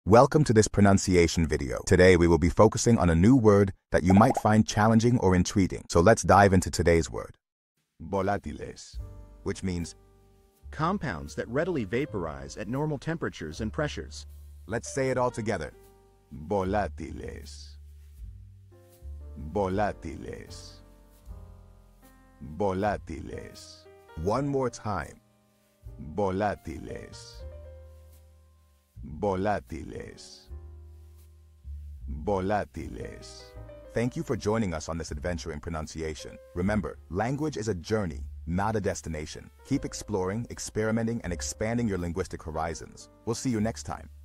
Welcome to this pronunciation video. Today we will be focusing on a new word that you might find challenging or intriguing. So let's dive into today's word. Volátiles, which means compounds that readily vaporize at normal temperatures and pressures. let's say it all together. Volátiles. Volátiles. Volátiles. One more time. Volátiles. Volátiles. Volátiles. Thank you for joining us on this adventure in pronunciation. Remember, language is a journey, not a destination. Keep exploring, experimenting, and expanding your linguistic horizons. We'll see you next time.